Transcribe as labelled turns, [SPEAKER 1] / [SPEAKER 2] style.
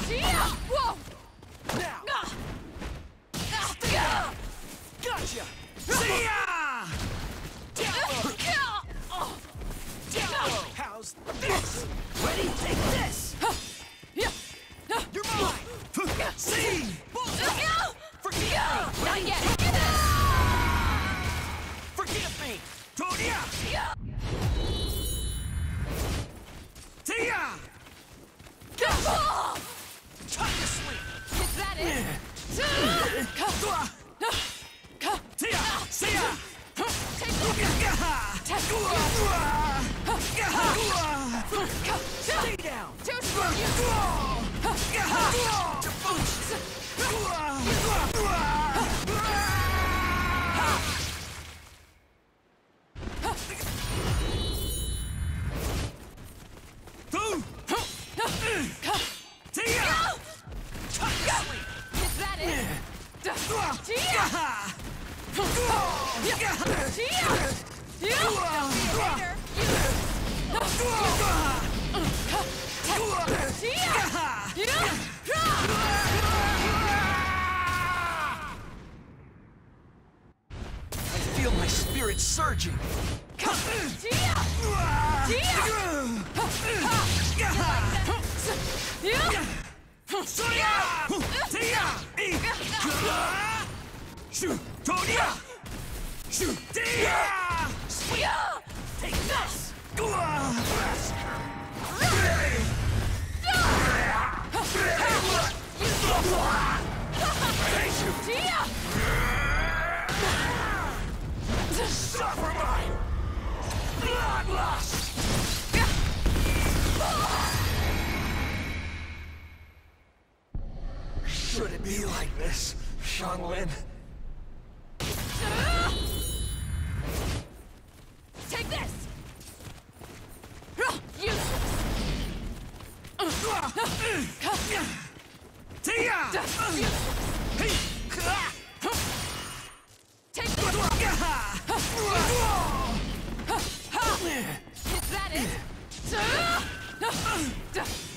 [SPEAKER 1] Whoa!
[SPEAKER 2] Now!
[SPEAKER 1] Yeah!
[SPEAKER 2] Gotcha! See ya! How's this? Ready? Take this! You're mine! See! Forgive me!
[SPEAKER 1] Not yet!
[SPEAKER 2] Forgive me! Tonya! Tia! Time to sleep!
[SPEAKER 1] Is that it?
[SPEAKER 2] Tia! See ya! Stay down!
[SPEAKER 1] Is that it?
[SPEAKER 2] I feel my spirit surging. Shoot, Tonya! Shoot, take this! Suffer my bloodlust! Should it be like this, Xianglin?
[SPEAKER 1] Take this!
[SPEAKER 2] Tia!
[SPEAKER 1] Take this! Is that it?